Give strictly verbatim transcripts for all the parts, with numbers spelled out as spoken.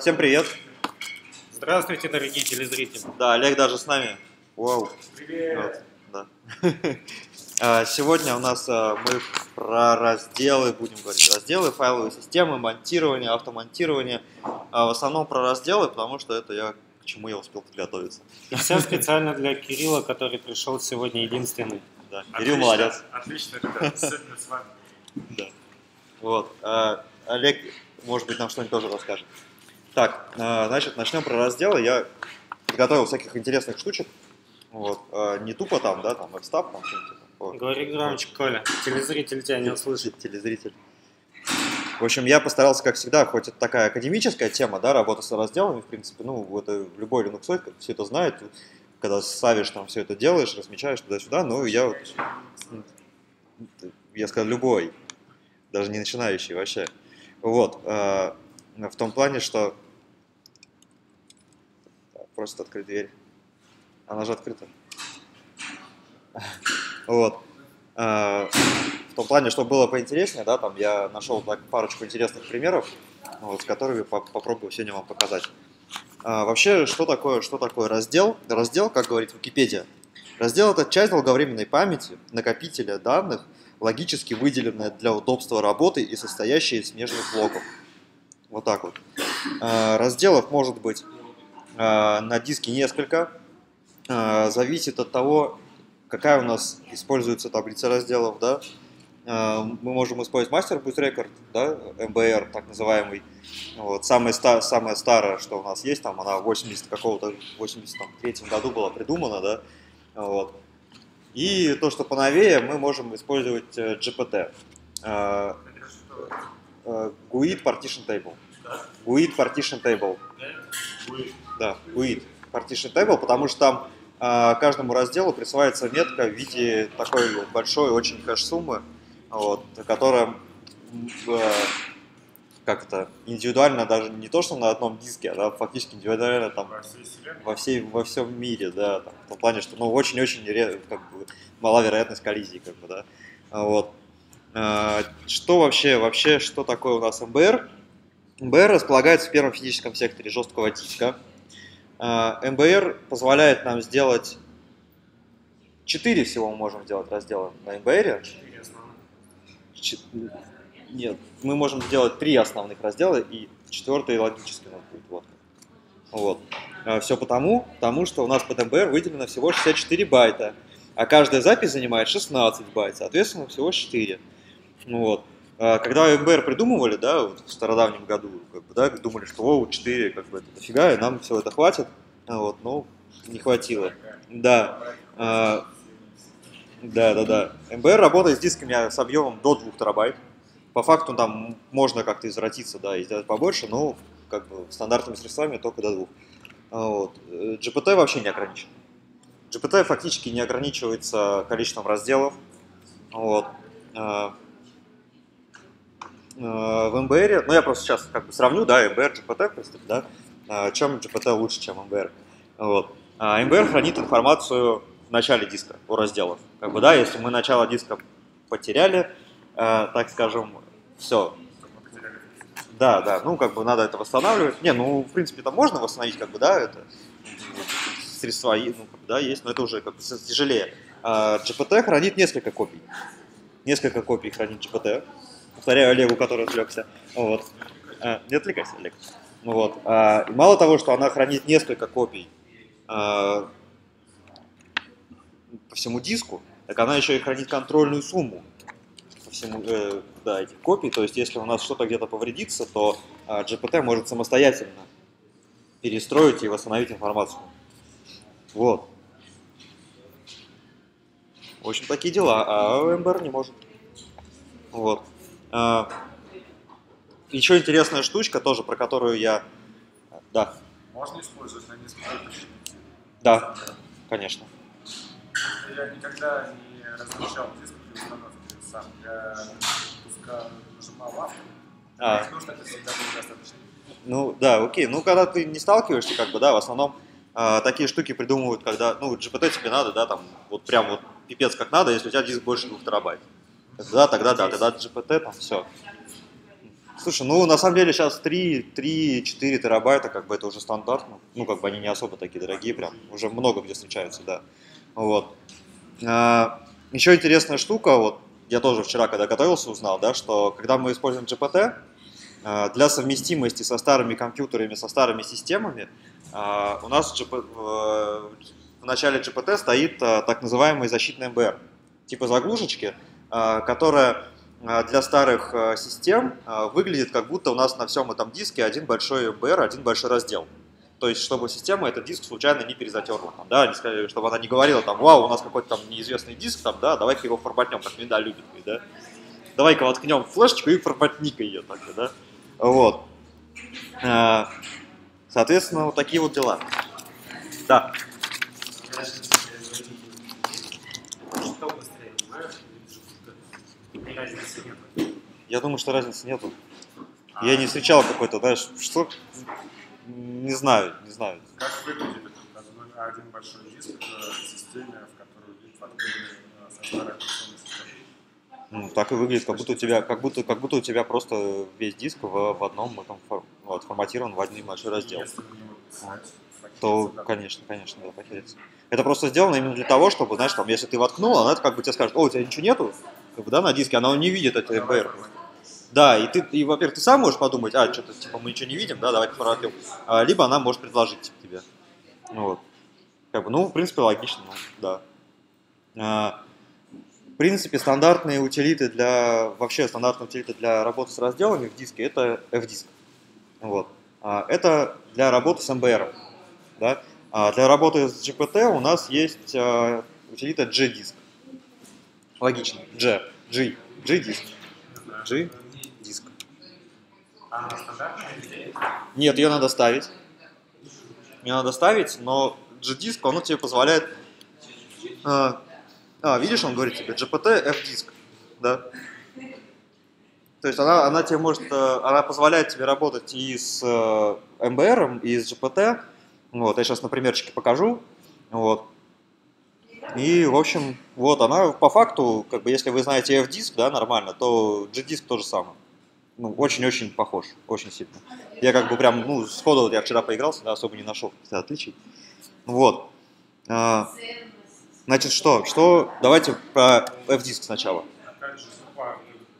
Всем привет. Здравствуйте, дорогие телезрители. Да, Олег даже с нами. Вау. Привет. Вот, да. Сегодня у нас мы про разделы будем говорить. Разделы, файловые системы, монтирование, автомонтирование. В основном про разделы, потому что это я к чему я успел подготовиться. И все специально для Кирилла, который пришел сегодня единственный. Да. Отлично, Кирилл молодец. Отлично, ребята, сегодня с вами. Да. Вот. А, Олег, может быть, нам что-нибудь тоже расскажет. Так, значит, начнем про разделы. Я подготовил всяких интересных штучек. Вот. Не тупо там, да, там, экстав, там что-нибудь. Говори громче, Коля. Телезритель тебя не услышит. Телезритель. В общем, я постарался, как всегда, хоть это такая академическая тема, да, работа с разделами, в принципе, ну, это любой линуксоид все это знает, когда савишь там все это делаешь, размечаешь туда-сюда, ну, я вот, я сказал, любой, даже не начинающий вообще. Вот, в том плане, что просто открыть дверь. Она же открыта. Вот. В том плане, чтобы было поинтереснее, да, там я нашел так, парочку интересных примеров, вот, с которыми по попробую сегодня вам показать. А, вообще, что такое, что такое раздел? Раздел, как говорит Википедия, раздел – это часть долговременной памяти, накопителя данных, логически выделенная для удобства работы и состоящая из смежных блоков. Вот так вот. А, разделов может быть а, на диске несколько, а, зависит от того, какая у нас используется таблица разделов, да. Мы можем использовать Master Boot Record, да, эм бэ эр, так называемый. Вот. Самая, ста самая старая, что у нас есть, там, она в восемьдесят какого-то, восемьдесят третьем году была придумана, да. Вот. И то, что поновее, мы можем использовать джи пи ти. гуид Partition Table. гуид Partition Table. Да, гуид Partition Table, потому что там каждому разделу присваивается метка в виде такой большой очень кэш-суммы, вот, которая э, как это, индивидуально даже не то, что на одном диске, а фактически индивидуально там во, всей, во всем мире, да, там, в том плане, что ну, очень-очень как бы, мала вероятность коллизии, как бы, да. Вот. Э, что вообще, вообще, что такое у нас эм бэ эр? эм бэ эр располагается в первом физическом секторе жесткого диска. эм бэ эр позволяет нам сделать четыре всего мы можем сделать раздела на эм бэ эр. Ч... Нет, мы можем сделать три основных раздела и четвертый логический у нас будет. Вот. Вот. Все потому, потому, что у нас под эм бэ эр выделено всего шестьдесят четыре байта, а каждая запись занимает шестнадцать байт, соответственно, всего четыре. Вот. Когда эм бэ эр придумывали, да, вот в стародавнем году, как бы, да, думали, что о, четыре, как бы, это дофига, и нам все это хватит, вот, но не хватило. Да, а, да, да, да. эм бэ эр работает с дисками с объемом до двух терабайт. По факту там можно как-то извратиться, да, и сделать побольше, но как бы стандартными средствами только до двух. Вот. джи пи ти вообще не ограничен. джи пи ти фактически не ограничивается количеством разделов. Вот. В эм бэ эр, ну я просто сейчас как бы сравню, да, эм бэ эр, джи пи ти, в принципе, да, чем джи пи ти лучше, чем эм бэ эр. Вот. эм бэ эр хранит информацию в начале диска у разделов. Как бы, да, если мы начало диска потеряли, э, так скажем, все. Да, да, ну как бы надо это восстанавливать. Не, ну в принципе это можно восстановить, как бы, да, это средства, ну, как бы, да, есть, но это уже как бы тяжелее. А джи пи ти хранит несколько копий. Несколько копий хранит джи пи ти. Повторяю Олегу, который отвлекся. Вот. А, не отвлекайся, Олег. Вот. А, мало того, что она хранит несколько копий а, по всему диску, так она еще и хранит контрольную сумму по всему, э, да, этих копий. То есть, если у нас что-то где-то повредится, то а, джи пи ти может самостоятельно перестроить и восстановить информацию. Вот. В общем, такие дела. А эм бэ эр не может. Вот. Uh, еще интересная штучка, тоже про которую я... Да. Можно использовать на несколько тысяч? Да, конечно. Я никогда не размещал диск при установке сам. Я пускай нажимал авто. А. Потому что это всегда было достаточно. Ну, да, окей. Ну, когда ты не сталкиваешься, как бы, да, в основном а, такие штуки придумывают, когда, ну, джи пи ти тебе надо, да, там, вот прям вот пипец как надо, если у тебя диск больше двух терабайт. Да, тогда да, тогда джи пи ти там все. Слушай, ну на самом деле сейчас три-четыре терабайта, как бы это уже стандартно. Ну, как бы они не особо такие дорогие, прям уже много где встречаются, да. Вот. А, еще интересная штука, вот я тоже вчера, когда готовился, узнал, да, что когда мы используем джи пи ти, а, для совместимости со старыми компьютерами, со старыми системами, а, у нас джи пи, в, в начале джи пи ти стоит а, так называемый защитный эм бэ эр, типа заглушечки, а, которая для старых систем выглядит, как будто у нас на всем этом диске один большой эм бэ эр, один большой раздел. То есть, чтобы система этот диск случайно не перезатерла, там, да, чтобы она не говорила, там, вау, у нас какой-то там неизвестный диск, там, да, давай-ка его форматнем, как Винда любит, да, давай-ка воткнем флешечку и форматни-ка ее, так, да, вот. Соответственно, вот такие вот дела. Да. Я думаю, что разницы нету. Я не встречал какой-то, знаешь, что... Не знаю, не знаю. Как выглядит этот один большой диск в системе, в которую воткнули со старой операционной системой? Ну, так и выглядит, как будто у тебя, как будто, как будто у тебя просто весь диск в, в одном этом вот, форматирован в один большой раздел. Если в него писать, то, да. конечно, конечно, да, похерится. Это просто сделано именно для того, чтобы, знаешь, там, если ты воткнул, она как бы тебе скажет, о, у тебя ничего нету, как бы, да, на диске, она не видит это эм бэ эр. Да, и ты, и, во-первых, ты сам можешь подумать, а, что-то, типа, мы ничего не видим, да, давай форматнем. А, либо она может предложить типа, тебе. Вот. Как бы, ну, в принципе, логично, ну, да. А, в принципе, стандартные утилиты для, вообще стандартные утилиты для работы с разделами в диске, это эф диск. Вот. А, это для работы с эм бэ эр. Да? А для работы с джи пи ти у нас есть а, утилита JDisk. Логично. G. G. JDisk. G. Диск. А она стандартная или? Нет, ее надо ставить. Ее надо ставить, но JDisk, он тебе позволяет... А, а, видишь, он говорит тебе джи пи ти F-диск. Да? То есть она, она тебе может... Она позволяет тебе работать и с эм бэ эр, и с джи пи ти. Вот, я сейчас на примерчике покажу. Вот. И, в общем, вот она по факту, как бы, если вы знаете F-диск, да, нормально, то JDisk то же самое. Ну, очень-очень похож, очень сильно. Я как бы прям, ну, сходу, вот я вчера поигрался, да, особо не нашел отличий. Вот. А, значит, что? Что? Давайте про F-диск сначала. А как же Parted?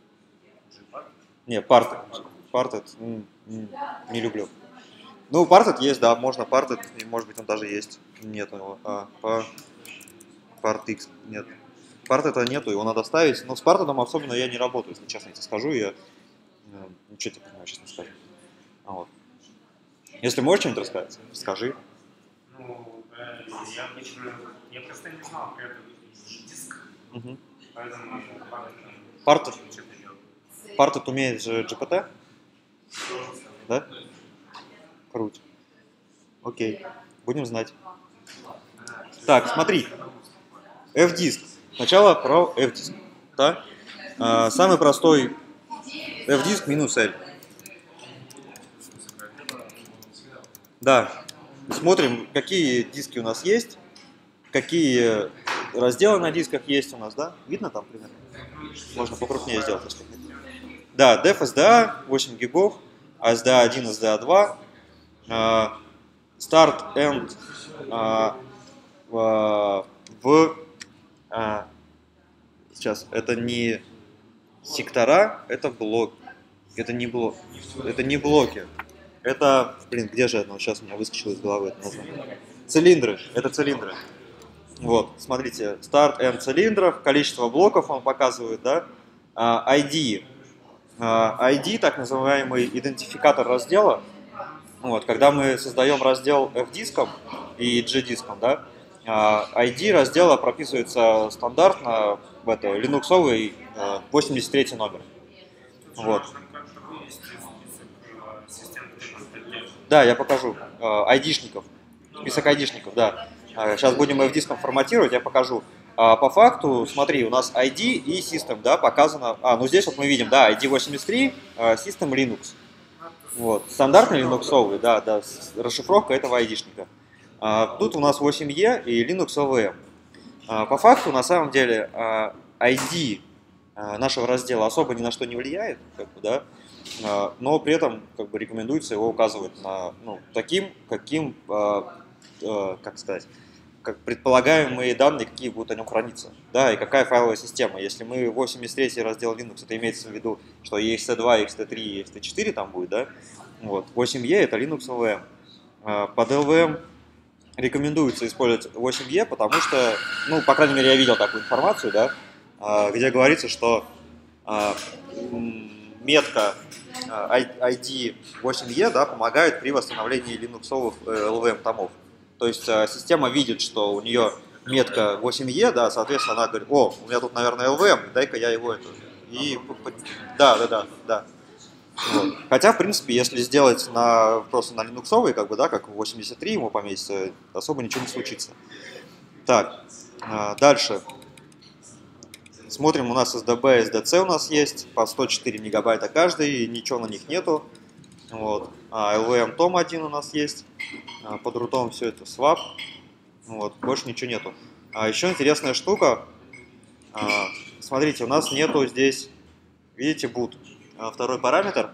Не, Parted. Parted не люблю. Ну, Parted есть, да, можно Parted, и, может быть, он даже есть. Нет его. А, по... PartX нет. Parted нету, его надо ставить. Но с Parted особенно я не работаю, если честно тебе скажу. Я ничего тебе понимаю, честно сказать. А вот. Если можешь что-нибудь рассказать, скажи. Ну, э, я, я просто не знал про этот диск, Угу. поэтому Parted, Parted умеет же джи пи ти? Да? Круть. Окей, будем знать. Так, смотри. F-диск. Сначала про F-диск. Да? А, самый простой F-диск минус L. Да. Смотрим, какие диски у нас есть, какие разделы на дисках есть у нас, да? Видно там примерно? Можно покрупнее сделать, если хотите. Да, Def эс ди эй восемь гигов, эс ди эй один, эс ди эй два, а, Start, End а, в, в а, сейчас, это не сектора, это блок. Это не блок. Это не блоки. Это, блин, где же оно? Сейчас у меня выскочило из головы это название. Цилиндры. Это цилиндры. Вот, смотрите, старт N цилиндров, количество блоков он показывает, да. А, ай ди. А, ай ди, так называемый идентификатор раздела. Вот, когда мы создаем раздел F-диском и G-диском, да, ай ди раздела прописывается стандартно в это линуксовый восемьдесят третий номер. Вот. Да, я покажу. Айдишников. Список айдишников, да. Сейчас будем F-диском форматировать, я покажу. По факту, смотри, у нас ай ди и System, да, показано. А, ну здесь вот мы видим, да, ай ди восемьдесят три, System Linux. Вот. Стандартный линуксовый, да, да, расшифровка этого айдишника. А, тут у нас восемь и и Linux о вэ эм. А, по факту, на самом деле, а, ай ди а, нашего раздела особо ни на что не влияет, как бы, да. но при этом как бы рекомендуется его указывать на, ну, таким, каким, как сказать, как предполагаемые данные, какие будут о нем храниться, да, и какая файловая система. Если мы восемьдесят третий раздел Linux, это имеется в виду, что и икс ти два, и икс ти три, и икс ти четыре там будет, да, вот, восемь и это Linux эл ви эм. Под эл ви эм рекомендуется использовать восемь и, потому что, ну, по крайней мере, я видел такую информацию, да, где говорится, что метка ай ди восемь и, да, помогает при восстановлении линуксовых эл ви эм томов. То есть система видит, что у нее метка восемь и, да, соответственно, она говорит: о, у меня тут, наверное, эл ви эм, дай-ка я его это. И да, да, да, да. Вот. Хотя, в принципе, если сделать на, просто на линуксовый, как бы, да, как восемьдесят три ему поместится, особо ничего не случится. Так, дальше. Смотрим, у нас эс ди би, эс ди си у нас есть, по сто четыре мегабайта каждый, ничего на них нету. Вот. А эл ви эм том один у нас есть, под рутом все это swap, вот. Больше ничего нету. А еще интересная штука, а, смотрите, у нас нету здесь, видите, boot, второй параметр.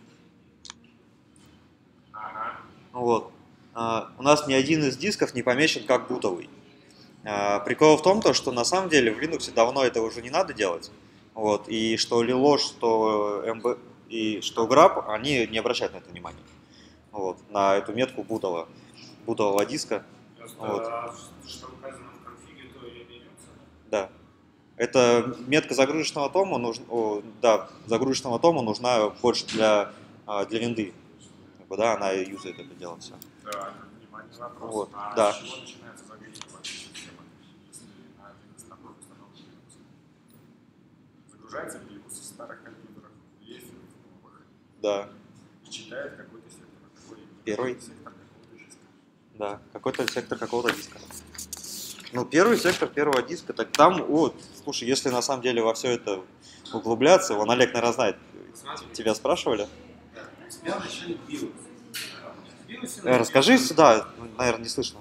Ага. Вот. А, у нас ни один из дисков не помечен как бутовый. Прикол в том, то, что на самом деле в Linux давно это уже не надо делать. Вот, и что Lilosh, что эм би и что Grab, они не обращают на это внимания. Вот, на эту метку бутового, бутового диска. Просто, Вот. что указано в конфиге, то и берется. Да. Это метка загрузочного тома, нуж... О, да, загрузочного тома нужна больше для, для винды. Как бы, да, она юзает это дело все. Да, внимание, вопрос. Вот, А да. с чего начинается загрузка вообще системы? Если на один из тобой установлен Linux? Загружается Linux со старых компьютеров, есть в новых. Да. И читает какой-то сектор. Какой Первый. Сектор какого-то диска. Да, какой-то сектор какого-то диска. Ну, первый сектор первого диска, так там, вот, слушай, если на самом деле во все это углубляться, вон Олег, наверное, знает, тебя спрашивали? У тебя вначале BIOS. Э, Расскажи сюда, наверное, не слышно.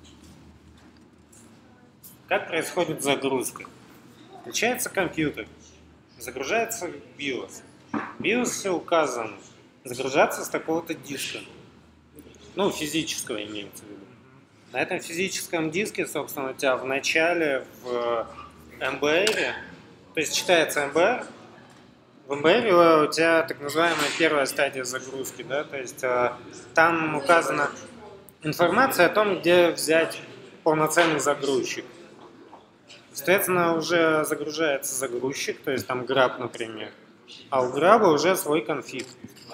Как происходит загрузка? Включается компьютер, загружается BIOS. В BIOS указано загружаться с такого-то диска. Ну, физического имеется в виду. На этом физическом диске, собственно, у тебя в начале в эм би ар, то есть читается эм би ар, в эм би ар у тебя так называемая первая стадия загрузки, да, то есть там указана информация о том, где взять полноценный загрузчик. Соответственно, уже загружается загрузчик, то есть там Grab, например, а у Grab уже свой конфиг.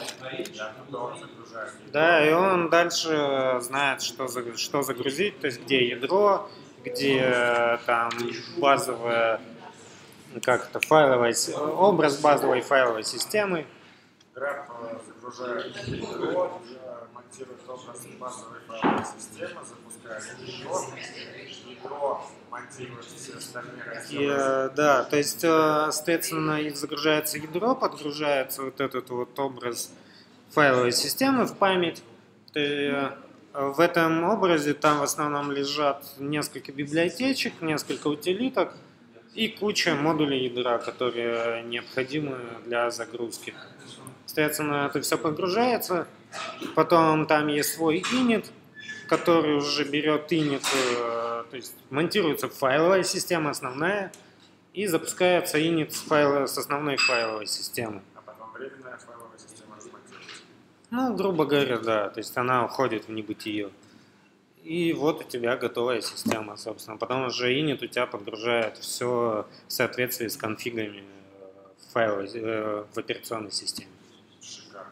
Да, и он дальше знает, что, что загрузить, то есть где ядро, где там базовая, как это, файловая, образ базовой файловой системы. Grab загружает ядро, монтирует образ базовой файловой системы, запускает ядро, ядро монтирует все остальные разделы. Да, то есть, соответственно, загружается ядро, подгружается вот этот вот образ файловой системы в память. В этом образе там в основном лежат несколько библиотечек, несколько утилиток и куча модулей ядра, которые необходимы для загрузки. Соответственно, это все подгружается. Потом там есть свой init, который уже берет init, то есть монтируется файловая система основная и запускается init с, файла, с основной файловой системы. А потом временная файловая система размонтируется. Ну, грубо говоря, да, то есть она уходит в небытие. И вот у тебя готовая система, собственно. Потом уже init у тебя подгружает все в соответствии с конфигами в, файловой, э, в операционной системе. Шикарно.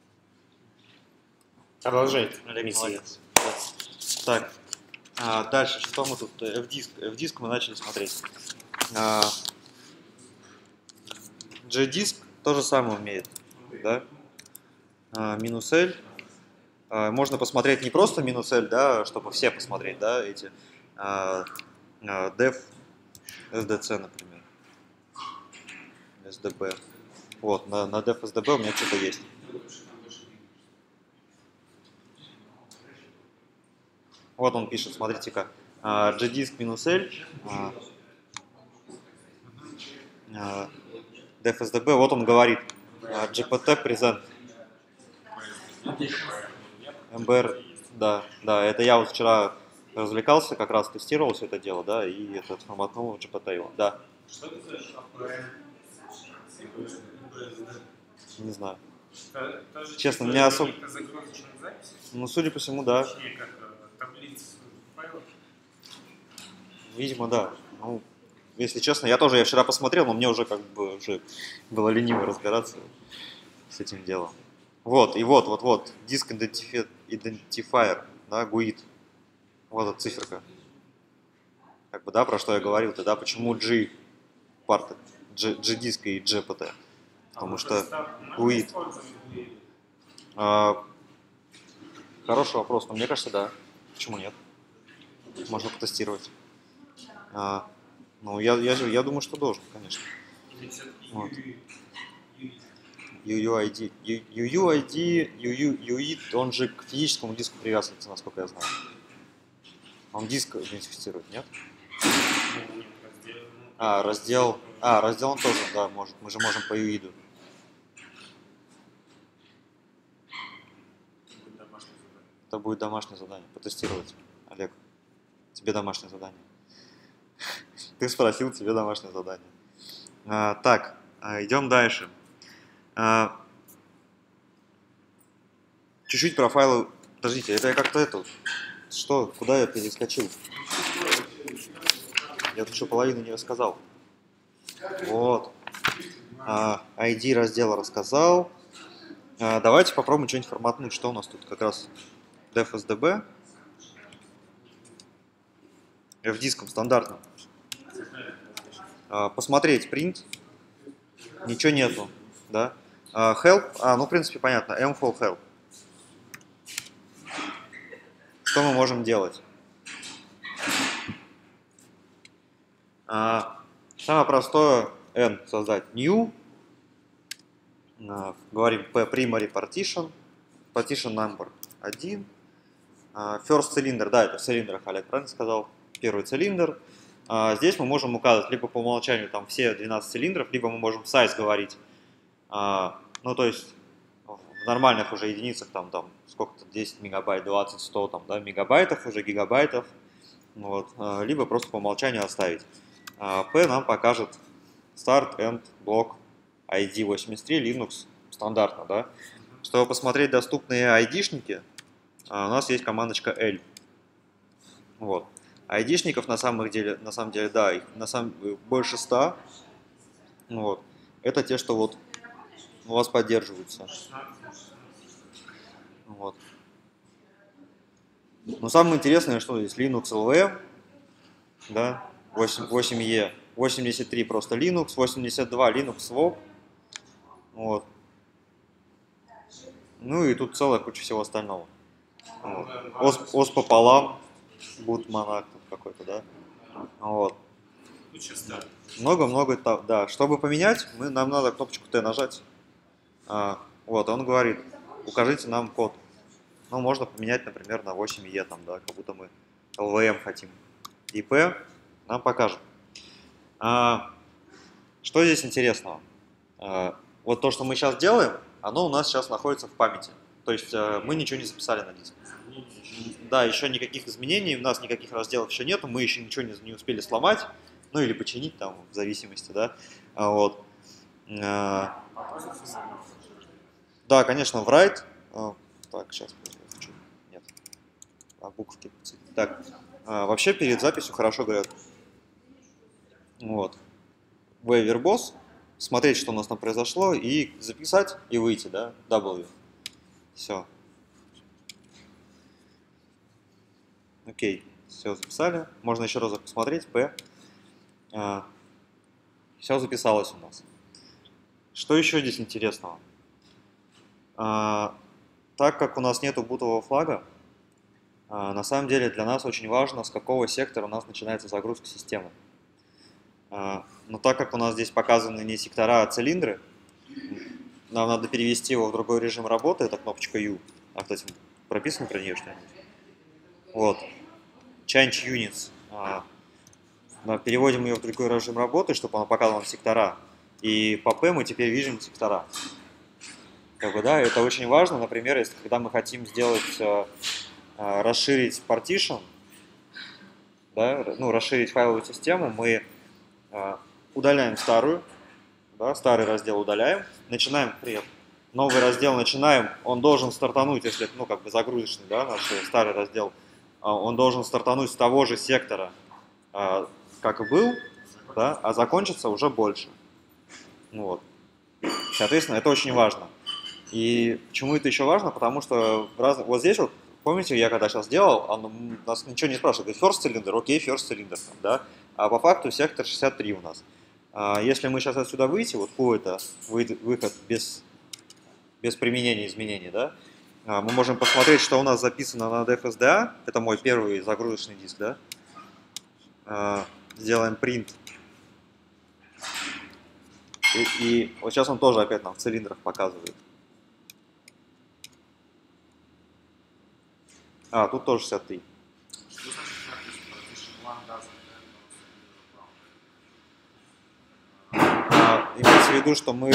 Продолжайте, Олег, месье. молодец. Так, а, дальше, что мы тут? F-диск. F-диск мы начали смотреть. А, G-диск то же самое умеет, да? А, минус L. А, можно посмотреть не просто минус L, да, чтобы все посмотреть, да, эти а, а, def эс ди си, например. эс ди би. Вот, на, на def эс ди би у меня что-то есть. Вот он пишет, смотрите-ка, gdisk минус L, def эс ди би, вот он говорит, А, джи пи ти present. эм бэ эр, да, да, это я вот вчера развлекался, как раз тестировал все это дело, да, и этот форматнул джи пи ти его, да. Что это за Не знаю. Это, это Честно, мне особо... загрузочных записей? Ну, судя по всему, да. Точнее, как таблицы файлов. Видимо, да. Ну, если честно, я тоже, я вчера посмотрел, но мне уже как бы уже было лениво разбираться с этим делом. Вот, и вот, вот, вот, диск identifier, да, гуит. Вот эта циферка. Как бы, да, про что я говорил, да, почему G парты, G, G-диск и джи пи ти. Потому что гуит. А, хороший вопрос, но мне кажется, да. Почему нет? Можно потестировать. А, ну, я, я, я думаю, что должен, конечно. Вот. ю ю ай ди. ю ю ай ди, ю ю ай ди, он же к физическому диску привязывается, насколько я знаю. Он диск идентифицирует, нет? А, раздел. А, раздел он тоже, да, может. Мы же можем по ю ай ди. Это будет домашнее задание. Потестировать, Олег. Тебе домашнее задание. Ты спросил, тебе домашнее задание. А, так, а, идем дальше. А, чуть-чуть про файлы. Подождите, это я как-то это... Что? Куда я перескочил? Я тут еще половину не рассказал. Вот. А, ай ди раздела рассказал. А, давайте попробуем что-нибудь форматнуть. Что у нас тут как раз? def эс ди би. F-диском стандартным. А, посмотреть print. Ничего нету. Да? А, help. А, ну в принципе понятно. mfall help. Что мы можем делать? А, самое простое n создать new. А, говорим p primary partition. Partition number один. А, first cylinder, да, это в цилиндрах, Олег правильно сказал. Первый цилиндр. А, здесь мы можем указывать либо по умолчанию там все двенадцать цилиндров, либо мы можем size говорить. А, ну то есть в нормальных уже единицах там, там сколько-то десять мегабайт, двадцать, сто там, да, мегабайтов, уже гигабайтов. Вот, а, либо просто по умолчанию оставить. А, P нам покажет start, end, блок, ай ди восемьдесят три, Linux стандартно, да. Чтобы посмотреть доступные айдишники, а, у нас есть командочка L. Вот. Айдишников на самом деле, на самом деле, да, их на самом больше ста. Вот. Это те, что вот у вас поддерживаются. Вот. Но самое интересное, что здесь Linux эл ви, да, восемь и, восемьдесят три просто Linux, восемьдесят два Linux своп. Вот. Ну и тут целая куча всего остального. Вот. Ос, ос пополам, boot монах какой-то, да. Вот. Много-много, да. Чтобы поменять, мы, нам надо кнопочку Т нажать. А, вот, он говорит, укажите нам код. Ну, можно поменять, например, на восемь и, там, да, как будто мы эл ви эм хотим. И P нам покажет. А, что здесь интересного? А, вот то, что мы сейчас делаем, оно у нас сейчас находится в памяти. То есть а, мы ничего не записали на диск. Да, еще никаких изменений, у нас никаких разделов еще нету, мы еще ничего не, не успели сломать, ну или починить там, в зависимости, да. А, вот. А, да, конечно, в write. А, так, сейчас. Нет. А, буковки. Так, а, вообще перед записью хорошо говорят. Вот. Verbose. Смотреть, что у нас там произошло, и записать, и выйти, да, W. Все. Окей, все записали. Можно еще раз посмотреть. P. А, все записалось у нас. Что еще здесь интересного? А, так как у нас нету бутового флага, а, на самом деле для нас очень важно, с какого сектора у нас начинается загрузка системы. А, но так как у нас здесь показаны не сектора, а цилиндры, нам надо перевести его в другой режим работы. Это кнопочка U. А, кстати, прописано про нее что-нибудь? Вот. Change Units. А, переводим ее в другой режим работы, чтобы она показывала нам сектора. И по P мы теперь видим сектора. Как бы, да, это очень важно, например, если когда мы хотим сделать, э, э, расширить partition, да, ну, расширить файловую систему, мы э, удаляем старую, да, старый раздел удаляем, начинаем, привет, новый раздел начинаем, он должен стартануть, если это, ну, как бы загрузочный, да, наш старый раздел, э, он должен стартануть с того же сектора, э, как и был, да, а закончится уже больше. Ну, вот. Соответственно, это очень важно. И почему это еще важно? Потому что в раз... вот здесь вот, помните, я когда сейчас делал, он нас ничего не спрашивает, говорит, first cylinder, окей, first cylinder, там, да, а по факту сектор шестьдесят три у нас. А если мы сейчас отсюда выйти, вот по это выход без, без применения изменений, да, мы можем посмотреть, что у нас записано на ди эф эс ди эй, это мой первый загрузочный диск, да, а, сделаем print. И, и вот сейчас он тоже опять нам в цилиндрах показывает. А, тут тоже шестьдесят три. Что значит partition one doesn't have no А, имеется в виду, что мы...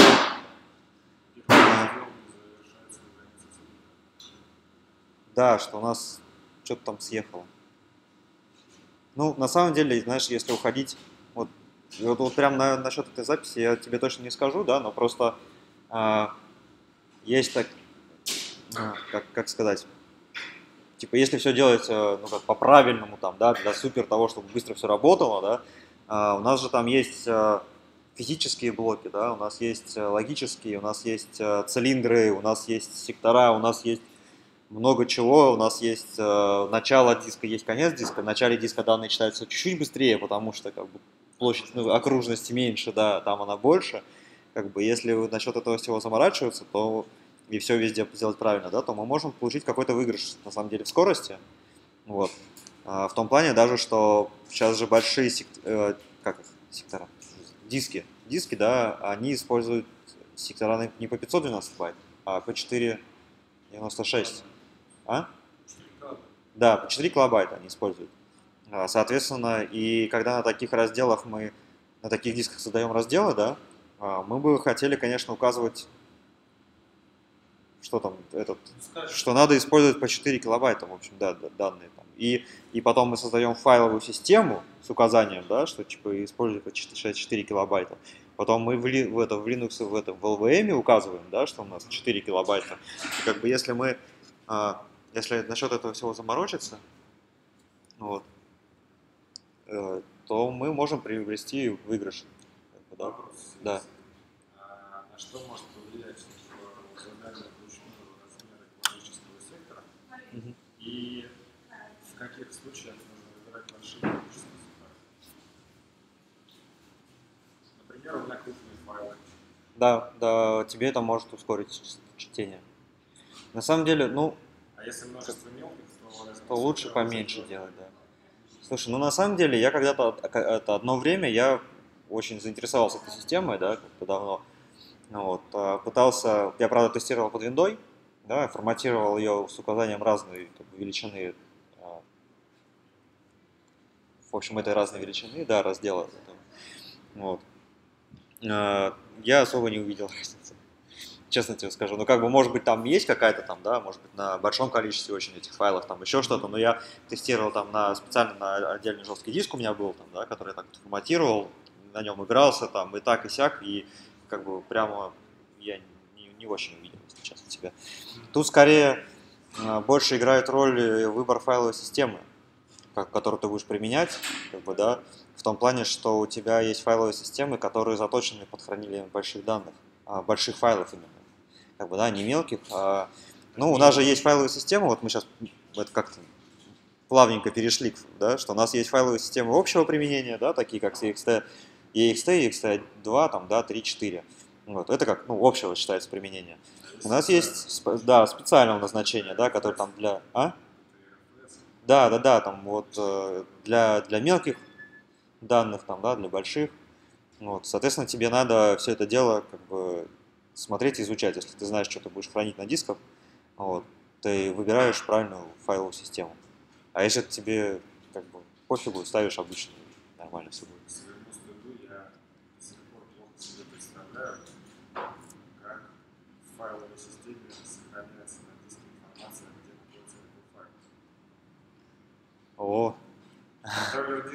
Да, что у нас что-то там съехало. Ну, на самом деле, знаешь, если уходить... Вот, вот, вот прям на, насчет этой записи я тебе точно не скажу, да, но просто а, есть так... А, как, как сказать... Типа, если все делать, ну, как по-правильному, там, да, для супер того, чтобы быстро все работало, да, а, у нас же там есть а, физические блоки, да, у нас есть а, логические, у нас есть а, цилиндры, у нас есть сектора, у нас есть много чего, у нас есть а, начало диска, есть конец диска, в начале диска данные читаются чуть-чуть быстрее, потому что, как бы, площадь, ну, окружности меньше, да, там она больше, как бы, если насчет этого всего заморачиваться, то и все везде сделать правильно, да, то мы можем получить какой-то выигрыш, на самом деле, в скорости. Вот. А, в том плане даже, что сейчас же большие сек... э, как их? Сектора, диски, диски, да, они используют сектора не по пятьсот двенадцать байт, а по четыреста девяносто шесть. А? Да, по четыре килобайта они используют. А, соответственно, и когда на таких разделах мы, на таких дисках создаем разделы, да, а, мы бы хотели, конечно, указывать, что там, этот, что надо использовать по четыре килобайта, в общем, да, данные там. И, и потом мы создаем файловую систему с указанием, да, что типа используем по четыре килобайта. Потом мы в, в, это, в Linux, в, этом, в эл ви эм указываем, да, что у нас четыре килобайта. И как бы если мы, а, если насчет этого всего заморочиться, вот, э, то мы можем приобрести выигрыш. Как бы, да? Вопрос. Да. А на что может повлиять задание вручную размера экологического сектора? Угу. И в каких случаях нужно выбирать большие количества сектора? Например, у меня крупные файлы. Да, да, тебе это может ускорить чтение. На самом деле, ну, А если множество мелких, то, то лучше поменьше делать, да. Слушай, ну на самом деле я когда-то, это одно время, я очень заинтересовался этой системой, да, как-то давно. Ну, вот, пытался, я, правда, тестировал под виндой, да, форматировал ее с указанием разной как бы, величины, в общем, этой разной величины, да, раздела. Вот. Я особо не увидел разницы, честно тебе скажу. Ну, как бы, может быть, там есть какая-то там, да, может быть, на большом количестве очень этих файлов, там еще что-то, но я тестировал там на специально на отдельный жесткий диск у меня был, там, да, который я так вот форматировал, на нем игрался, там, и так, и сяк, и как бы прямо я не, не очень увидел, если честно тебе. Тут скорее больше играет роль выбор файловой системы, которую ты будешь применять, как бы, да, в том плане, что у тебя есть файловые системы, которые заточены под хранение больших данных, больших файлов именно, как бы, да, не мелких. А, ну, у нас же есть файловые системы, вот мы сейчас это как-то плавненько перешли, да, что у нас есть файловые системы общего применения, да, такие как и икс ти, и икс ти, и икс ти два, там, да, три, четыре. Вот, это как, ну, общего считается применение. У нас есть, да, специального назначения, да, который там для... А? Да, да, да, там вот для, для мелких данных, там, да, для больших. Вот, соответственно, тебе надо все это дело как бы смотреть и изучать. Если ты знаешь, что ты будешь хранить на дисках, вот, ты выбираешь правильную файловую систему. А если тебе как бы пофигу, ставишь обычную, нормально все будет. К своему стыду я до сих пор плохо себе представляю, как в файловой системе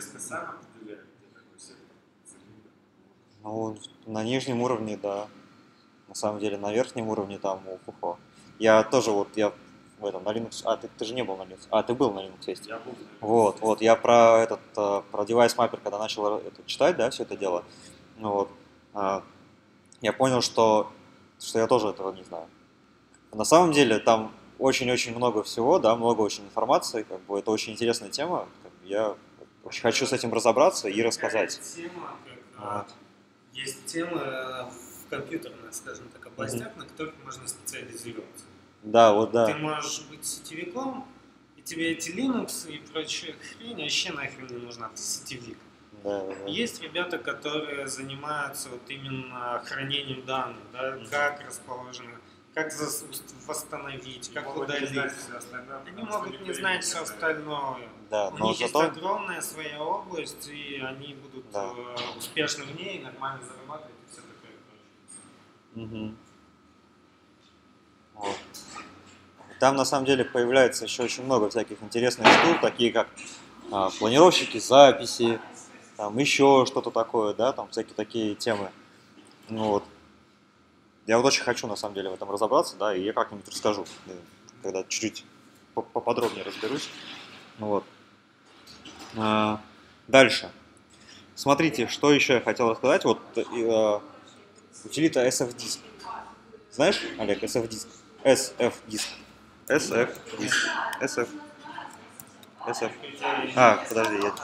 диска сам определяет, где такой сектор цилиндра. Ну, на нижнем уровне, да. На самом деле, на верхнем уровне там у Фухо. Я тоже вот, я в этом, на Linux... А, ты, ты же не был на Linux. А, ты был на Linux есть. Я был. Вот, вот, я про этот, э, про девайс маппер, когда начал это читать, да, все это дело, ну вот, а, я понял, что, что я тоже этого не знаю. На самом деле там очень-очень много всего, да, много очень информации, как бы это очень интересная тема, как бы я очень хочу с этим разобраться и рассказать. Тема, как, Вот. есть темы в компьютерных, скажем так, областях, на которых можно специализироваться. Да, вот да. Ты можешь быть сетевиком, и тебе эти Linux и прочая хрень вообще нахрен не нужна, ты сетевик. Да, да, да. Есть ребята, которые занимаются вот именно хранением данных, да, как расположено, как зас- восстановить, как Могут не удалить. знать все остальное, Они потому что могут никто не их знать не все знает. остальное. Да, У но них есть зато- огромная своя область, и они будут Да. э, успешны в ней, нормально зарабатывать и все такое прочее. Мгм. Вот. Там на самом деле появляется еще очень много всяких интересных штук, такие как а, планировщики записи, там еще что-то такое, да, там всякие такие темы. Ну вот. Я вот очень хочу на самом деле в этом разобраться, да, и я как-нибудь расскажу, э, когда чуть-чуть по- поподробнее разберусь. Ну вот. А, дальше. Смотрите, что еще я хотел рассказать. Вот э, утилита эс эф диск. Знаешь, Олег, эс эф диск? эс эф диск. эс эф диск. эс эф. эс эф. А, подожди, я...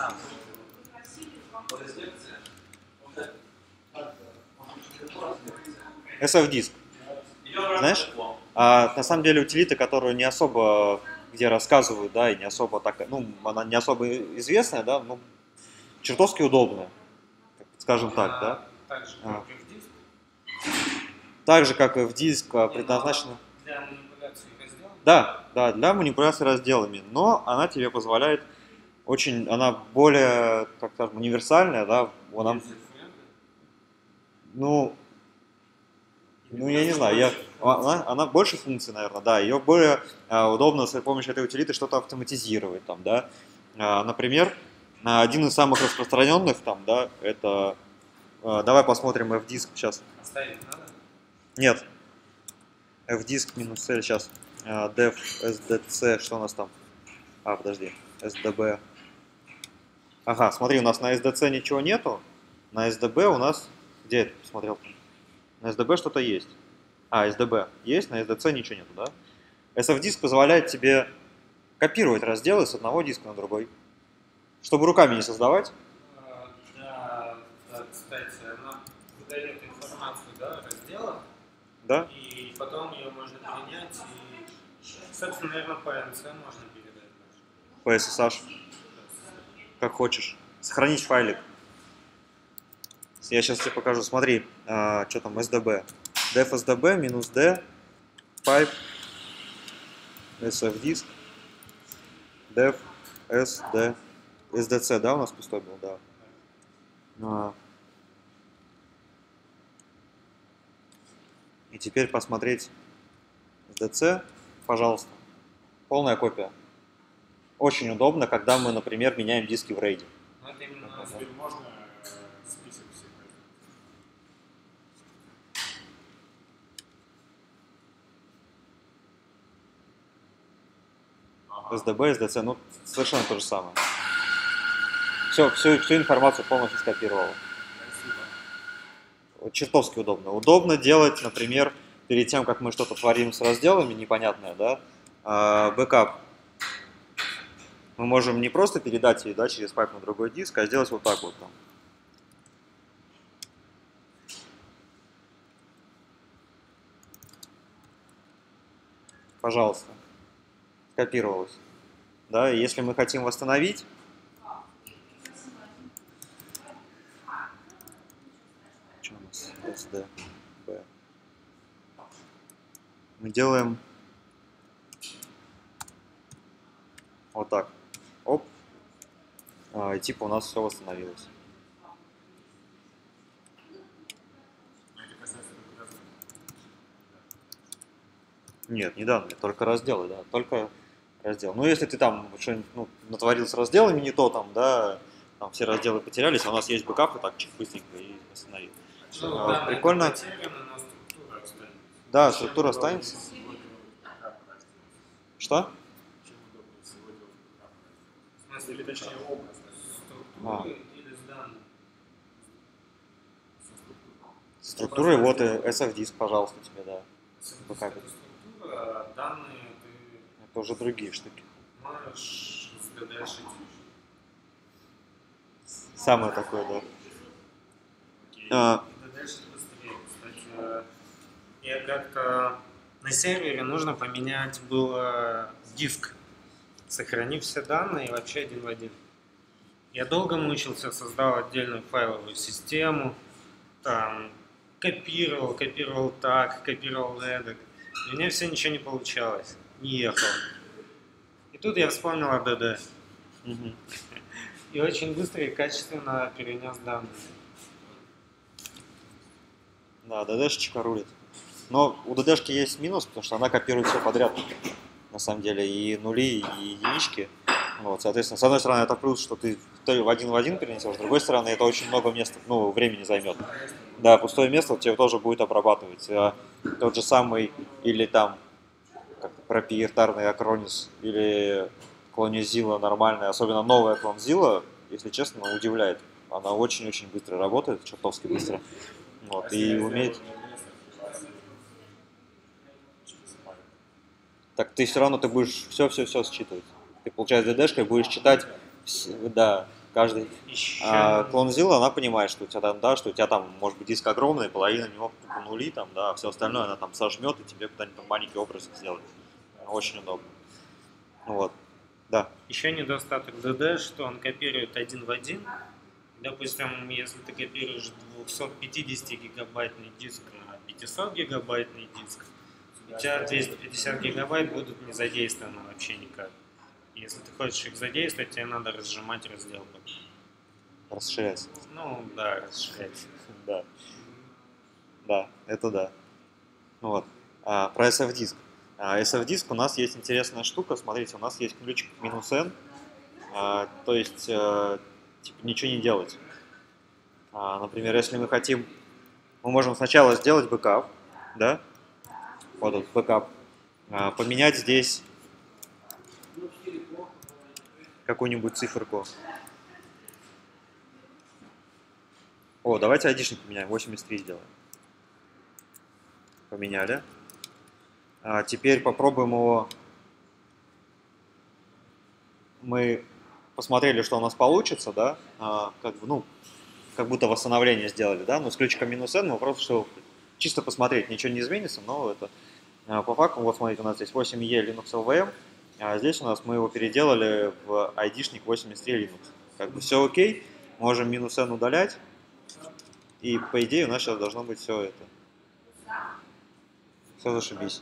эс эф диск. Знаешь? А, на самом деле утилита, которую не особо где рассказывают, да, и не особо так, ну, она не особо известная, да, но чертовски удобная, скажем так, да. Так же, А. как и в диск. Так же, как и в диск, а, предназначена... Для манипуляции разделов. Да, да, для манипуляции разделами, но она тебе позволяет очень, она более, как скажем, универсальная, да, она, ну, ну, я не знаю, я, она, она больше функций, наверное, да, ее более а, удобно с помощью этой утилиты что-то автоматизировать, там, да. А, например, а, один из самых распространенных, там, да, это, а, давай посмотрим F-диск сейчас. Ставить надо? Нет, F-диск минус L сейчас, а, def sdc, что у нас там? А, подожди, sdb. Ага, смотри, у нас на эс ди си ничего нету, на эс ди би у нас, где я это посмотрел? На эс ди би что-то есть. А, эс ди би есть, на эс ди си ничего нету, да? эс эф-диск позволяет тебе копировать разделы с одного диска на другой, чтобы руками не создавать. А, Да, да, кстати, она выдает информацию, да, раздела, Да? и потом ее можно принять, и, собственно, наверное, по эн си можно передать дальше. по эс эс эйч, как хочешь. Сохранить файлик. Я сейчас тебе покажу. Смотри, а, что там, эс ди би. def sdb минус d pipe sfdisk def sd sdc, да, у нас пустой был, да. А. И теперь посмотреть sdc, пожалуйста. Полная копия. Очень удобно, когда мы, например, меняем диски в рейде. Но это именно А теперь можно э, список всех разделов? Ага. эс ди би, эс ди си, ну, совершенно то же самое. Все, всю, всю информацию полностью скопировал. Спасибо. Чертовски удобно. Удобно делать, например, перед тем, как мы что-то творим с разделами, непонятное, да, а, бэкап. Мы можем не просто передать ее, да, через пайп на другой диск, а сделать вот так вот. Там. Пожалуйста. Скопировалось. Да, и если мы хотим восстановить, что у нас? эс ди би. Мы делаем вот так. Оп. А, и типа у нас все восстановилось. Но это касается только разделов. Нет, не данные, только разделы, да, только раздел. Ну, если ты там что-нибудь ну, натворил с разделами не то, там, да, там все разделы потерялись, а у нас есть бэкап, и так чик быстренько и восстановил. Ну, А, данные прикольно. потеряны, но структура останется. Да, структура останется. Что? Чем удобнее всего делать бэкап? В смысле, Или точнее образ. структуры А. или с данными? Структура, и вот и эс эф диск, пожалуйста, тебе, да. Бэкап. Это структура, а данные ты Это уже другие штуки. можешь с ди ди шить. Самое такое, да. Окей. А. ди ди шить быстрее. Кстати, я как-то на сервере нужно поменять было диск, сохранив все данные и вообще один в один. Я долго мучился, создал отдельную файловую систему, там копировал, копировал так, копировал эдак. И у меня все ничего не получалось, не ехало. И тут я вспомнил о ди ди. Мгм. И очень быстро и качественно перенес данные. Да, ДДшечка рулит. Но у ДДшки есть минус, потому что она копирует все подряд. На самом деле, и нули, и единички. Вот, соответственно, с одной стороны, это плюс, что ты в один в один перенесешь, с другой стороны, это очень много места, ну, времени займет. Да, пустое место тебе тоже будет обрабатывать. А тот же самый, или там, как проприетарный Acronis, или Clonezilla нормальная, особенно новая Clonezilla, если честно, удивляет. Она очень-очень быстро работает, чертовски быстро. Вот, и умеет... Так ты все равно ты будешь все-все-все считывать. Ты, получается, ДДшкой будешь читать, вс- да, каждый. Еще А Clonezilla, она понимает, что у тебя там, да, что у тебя там, может быть, диск огромный, половина него тупо нули, там, да, а все остальное она там сожмет и тебе куда-нибудь там маленький образик сделает. Очень удобно. Ну вот, да. Еще недостаток ди ди, что он копирует один в один. Допустим, если ты копируешь двухсотпятидесятигигабайтный диск на пятисотгигабайтный диск, у тебя двести пятьдесят гигабайт будут не задействованы вообще никак. Если ты хочешь их задействовать, тебе надо разжимать раздел. Расширяйся. Ну да, расширять. Да. Да, это да. Ну вот. А, про эс эф диск. А, эс эф диск у нас есть интересная штука. Смотрите, у нас есть ключик минус N. А, то есть, а, типа, ничего не делать. А, например, если мы хотим, мы можем сначала сделать бэкап, да? Вот этот бэкап. А, поменять здесь какую-нибудь циферку. О, давайте айдишник поменяем, восемьдесят три сделаем. Поменяли. А теперь попробуем его. Мы посмотрели, что у нас получится, да? А, как бы, ну, как будто восстановление сделали, да? Но с ключиком минус N мы просто, чтобы чисто посмотреть, ничего не изменится, но это а, по факту, вот смотрите, у нас здесь восемь и Linux эл ви эм, а здесь у нас мы его переделали в айдишник восемьдесят три Linux. Как бы все окей, можем минус N удалять, и по идее у нас сейчас должно быть все это. Все зашибись.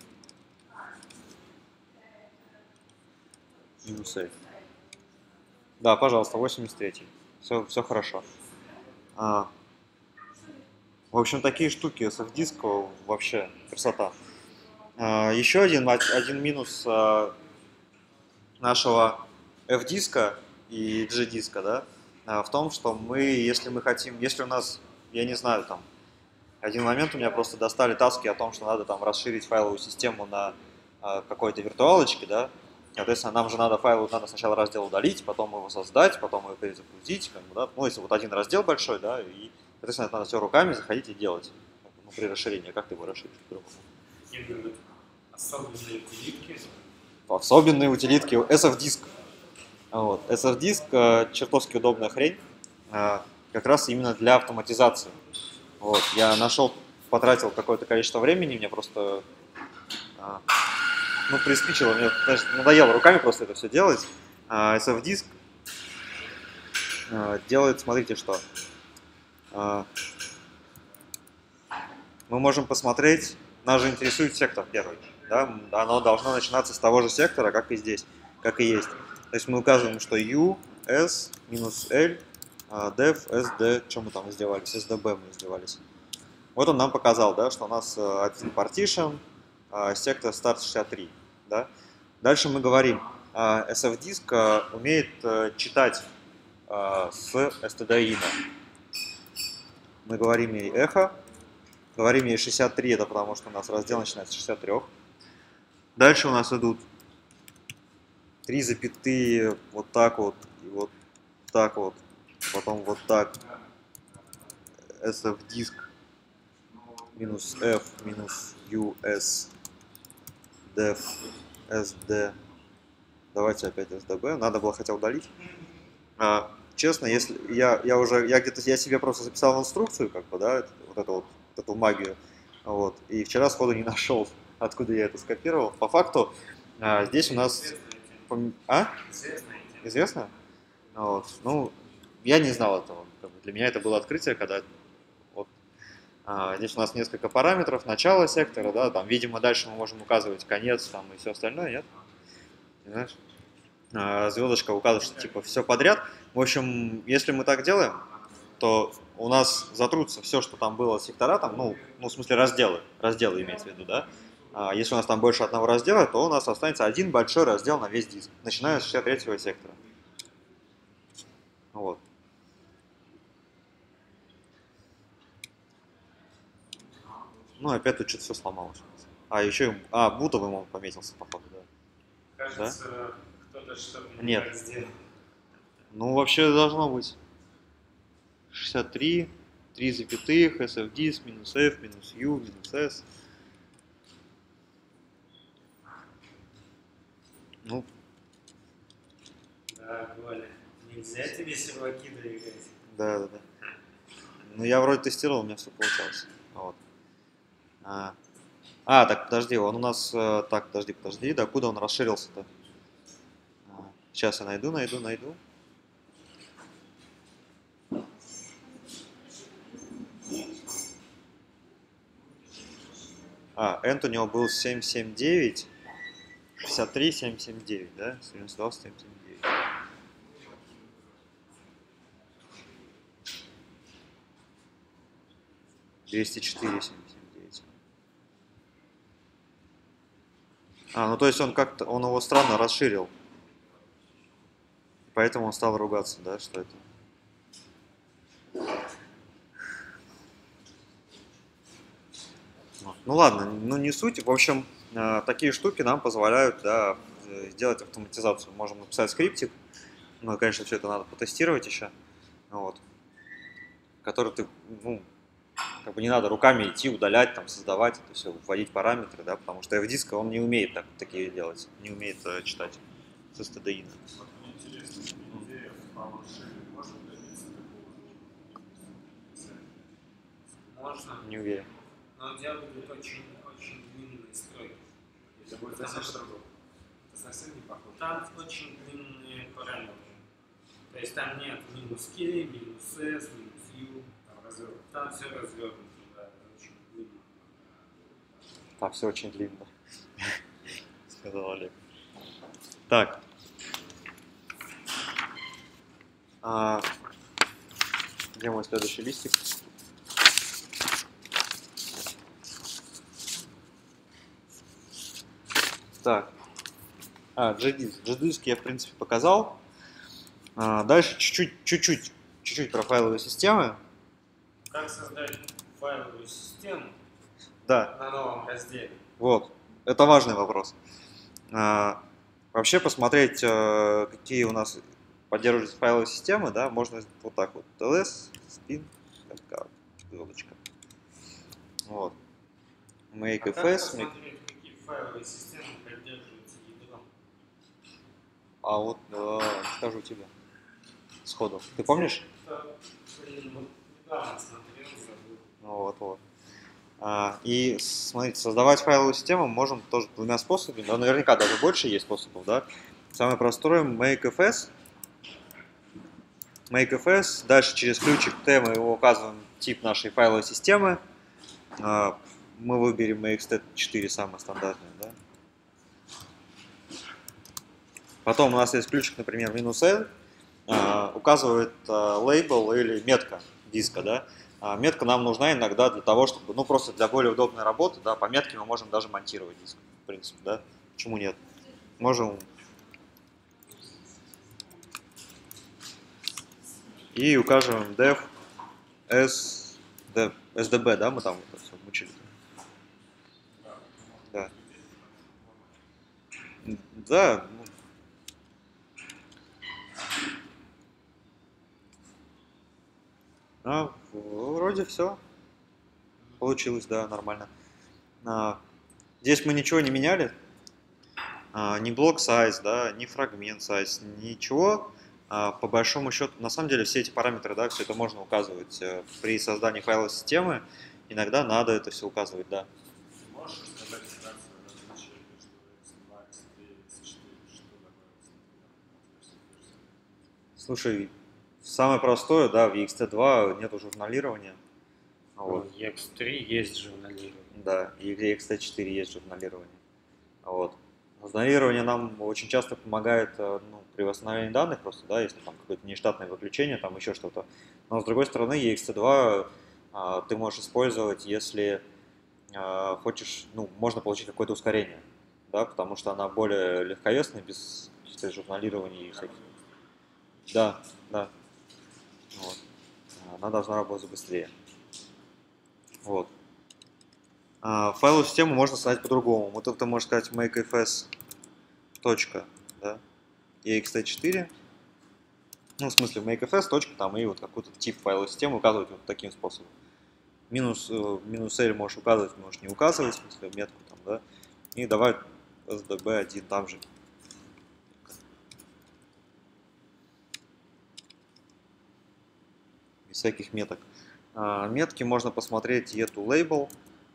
Минус A. Да, пожалуйста, восемьдесят три. Все, все хорошо. А, в общем, такие штуки эс эф диска вообще красота. А, еще один, один минус а, нашего F-диска и G-диска, да, а, в том, что мы, если мы хотим, если у нас, я не знаю, там, один момент у меня просто достали таски о том, что надо там расширить файловую систему на а, какой-то виртуалочке, да. Соответственно, нам же надо файл, надо сначала раздел удалить, потом его создать, потом его перезагрузить, как бы, да. Ну, если вот один раздел большой, да, и, соответственно, это надо все руками заходить и делать. Ну, при расширении, как ты его расширишь по-другому? Особенные утилитки. Особенные утилитки эс эф диск. Вот. эс эф диск чертовски удобная хрень, как раз именно для автоматизации. Вот. Я нашел, потратил какое-то количество времени, мне просто ну, приспичило, мне даже надоело руками просто это все делать. эс эф диск делает, смотрите что. Мы можем посмотреть, нас же интересует сектор первый. Да? Оно должно начинаться с того же сектора, как и здесь, как и есть. То есть мы указываем, что U, S, минус L, def, sd, что мы там издевались, sdb мы издевались. Вот он нам показал, да, что у нас один partition, сектор start шестьдесят три. Да? Дальше мы говорим, эс эф диск умеет читать э, с stdin. Мы говорим ей эхо, говорим ей шестьдесят три, это потому что у нас раздел начинается с шестидесяти трёх. Дальше у нас идут три запятые, вот так вот, и вот так вот, потом вот так, sfdisk, минус f, минус us, def, sd, давайте опять sdb, надо было хотя удалить. А, честно, если я, я уже, я где-то, я себе просто записал в инструкцию, как бы, да, вот эту вот, эту магию, вот, и вчера сходу не нашел, откуда я это скопировал. По факту, а, здесь у нас... А? Известно? Вот. Ну, я не знал этого. Для меня это было открытие, когда вот, а, здесь у нас несколько параметров, начало сектора, да, там, видимо, дальше мы можем указывать конец там, и все остальное, нет? Знаешь? А, звездочка указывает, что типа все подряд. В общем, если мы так делаем, то у нас затрутся все, что там было сектора, там, ну, ну, в смысле разделы, разделы имеется в виду, да? А если у нас там больше одного раздела, то у нас останется один большой раздел на весь диск, начиная с шестьдесят третьего сектора. Вот. Ну, опять тут что-то все сломалось. А, еще, а, бутовый он пометился, походу, да. Кажется, да? Кто-то что-то не Нет. так сделал. Ну, вообще должно быть шестьдесят три, три запятых, sfdisk, минус f, минус u, минус s. Ну, Да, Коля, нельзя тебе серваки доиграть. да, да, да. Ну, я вроде тестировал, у меня все получалось. Вот. А, а, так, подожди, он у нас... э, Так, подожди, подожди, да куда он расширился-то? А, сейчас я найду, найду, найду. А, end у него был семь семь девять, шестьдесят три, семь семь девять, да? семь сто двадцать, семь семь девять. двести четыре, семь семь девять. А, ну то есть он как-то, он его странно расширил. Поэтому он стал ругаться, да, что это. Ну ладно, ну не суть. В общем, э, такие штуки нам позволяют, да, э, сделать автоматизацию. Можем написать скриптик. Ну, конечно, все это надо потестировать еще. Вот. Который ты, ну, как бы не надо руками идти, удалять, там, создавать это все, вводить параметры, да, потому что эф-диск, он не умеет так, такие делать, не умеет э, читать с stdin. Вот мне интересно, идея в PowerShell может добиться такого? Можно, Не уверен. но у тебя будет очень, очень длинный строй. Это будет совсем другое. Это совсем не похоже. Там очень длинные параметры. То есть там нет минус k, минус s, минус u. Там развернуто. Там все развернуто, да, это очень длинно. Там все очень длинно, сказал Олег. Так. А, где мой следующий листик? Так. А, джи-диск. джи-диск я, в принципе, показал. А, дальше чуть-чуть, чуть-чуть, чуть-чуть про файловые системы. Как создать файловую систему Да, на новом разделе? вот. Это важный вопрос. А, вообще посмотреть, а, какие у нас поддерживаются файловые системы, да, можно вот так вот. ls, spin, звездочка. Вот. Make А как fs, make... посмотреть, какие файловые системы поддерживаются ядром? А вот э, скажу тебе сходу. Ты помнишь? Это, блин, вот недавно смотрел, забыл. Ну, вот, вот. А, и смотрите, создавать файловую систему можем тоже двумя способами, но наверняка даже больше есть способов, да. Самый простой makefs. Makefs. Дальше через ключик T мы его указываем тип нашей файловой системы. А, мы выберем extet четыре, самое стандартное, да. Потом у нас есть ключик, например, минус N, а, указывает а, лейбл или метка диска, да. А, метка нам нужна иногда для того, чтобы, ну, просто для более удобной работы, да, по метке мы можем даже монтировать диск, в принципе, да. Почему нет? Можем. и укажем def s, sdb, да, мы там это все учили. Да. Да. Ну. А, вроде все. Получилось, да, нормально. А, здесь мы ничего не меняли. А, ни блок size, да, ни фрагмент size, ничего. А, по большому счету, на самом деле, все эти параметры, да, все это можно указывать при создании файловой системы. Иногда надо это все указывать, да. Можешь рассказать вкратце различия между икс два, икс три, икс четыре, что добавилось, например, Слушай, самое простое, да, в и икс ти два нету журналирования. Вот. В и икс три есть журналирование. Да, и в и икс ти четыре есть журналирование. Вот. Журналирование нам очень часто помогает, ну, при восстановлении данных просто, да, если там какое-то нештатное выключение, там еще что-то. Но с другой стороны, и икс ти два а, ты можешь использовать, если а, хочешь, ну, можно получить какое-то ускорение, да, потому что она более легковесная, без чисто журналирования и всяких. Да, да. Вот. Она должна работать быстрее. Вот. А, файловую систему можно создать по-другому. Вот это можно сказать makeFS. Точка, да, и икс ти четыре. Ну, в смысле, makeFS. Точка, там, и вот какой-то тип файловой системы указывать вот таким способом. Минус, минус L можешь указывать, можешь не указывать, в смысле, метку там, да. И давай эс ди би один там же. Без всяких меток. А, метки можно посмотреть etу label.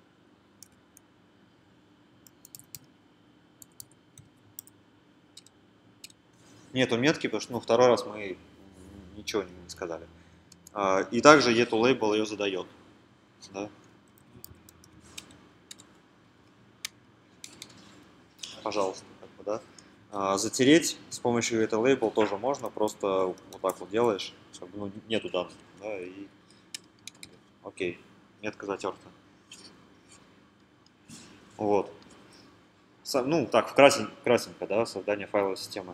Нету метки, потому что, ну, второй раз мы ничего не сказали. А, и также etу label ее задает. Да? Пожалуйста, как бы, да. А, затереть с помощью etу label тоже можно, просто вот так вот делаешь, чтобы, ну, нету данных, да, и окей, метка затерта. Вот. Сам, ну, так, в красен, красненько, да, создание файловой системы.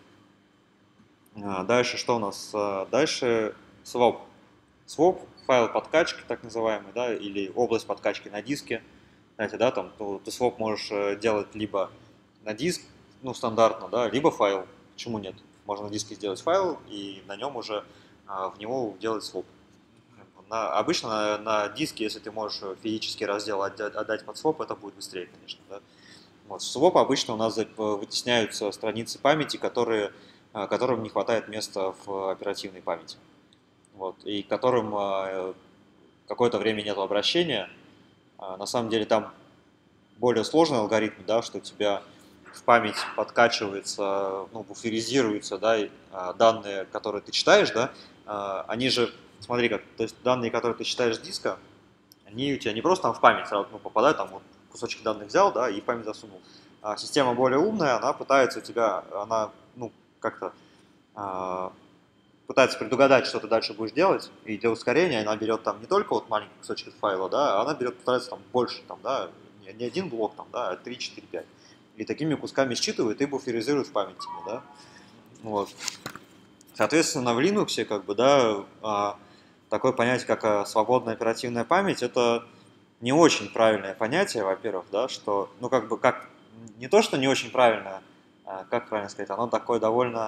А, дальше что у нас? А, дальше своп. Своп, файл подкачки, так называемый, да, или область подкачки на диске. Знаете, да, там ты, ты своп можешь делать либо на диск, ну, стандартно, да, либо файл. Почему нет? Можно на диске сделать файл и на нем уже а, в него делать своп. На, обычно на, на диске, если ты можешь физический раздел отдать, отдать под своп, это будет быстрее, конечно, да. Вот. В своп обычно у нас вытесняются страницы памяти, которые, которым не хватает места в оперативной памяти. Вот, и которым какое-то время нет обращения. На самом деле там более сложный алгоритм, да, что у тебя в память подкачивается, ну, буферизируются, да, данные, которые ты читаешь, да, они же, смотри как, то есть данные, которые ты читаешь с диска, они у тебя не просто там в память сразу, ну, попадают, там вот кусочек данных взял, да, и в память засунул. А система более умная, она пытается у тебя, она, ну, как-то а, пытается предугадать, что ты дальше будешь делать, и для ускорения она берет там не только вот маленький кусочек файла, да, она берет, пытается там больше, там, да, не, не один блок, там, да, а три, четыре, пять. И такими кусками считывает и буферизирует в память тебе, да. Вот. Соответственно, в Linux, как бы, да, а, такое понятие, как свободная оперативная память, это не очень правильное понятие, во-первых, да, что, ну, как бы, как, не то, что не очень правильное, а, как правильно сказать, оно такое довольно